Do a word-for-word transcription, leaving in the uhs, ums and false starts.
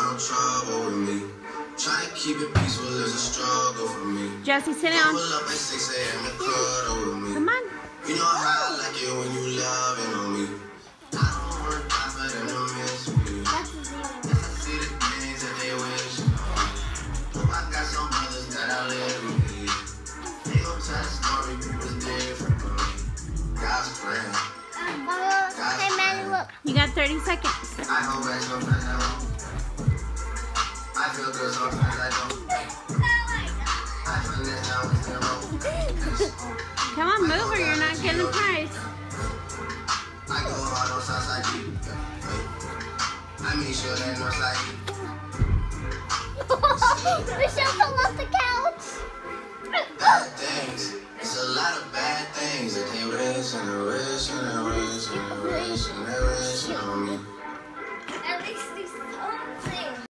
no trouble with me. Try to keep it peaceful is a struggle for me. Jesse, sit down. Pull up at six A M and cuddle with me. Come on. You know how I like it when you loving on me. I don't work hard for them to miss me. I see the things that they wish on. I got some brothers that I live with me. They gon' tell the story, people's different from me. God's plan. Hey, man, look. You got thirty seconds. I hope that sometimes I won't. I feel good sometimes I don't. I feel this now with zero. Come on, move or you're not getting the prize. I go hard on Southside G. I make sure that Northside G. Michelle fell off the couch. Bad things. It's a lot of bad things that they wish and they wish and they wish and they wish and they wish on me.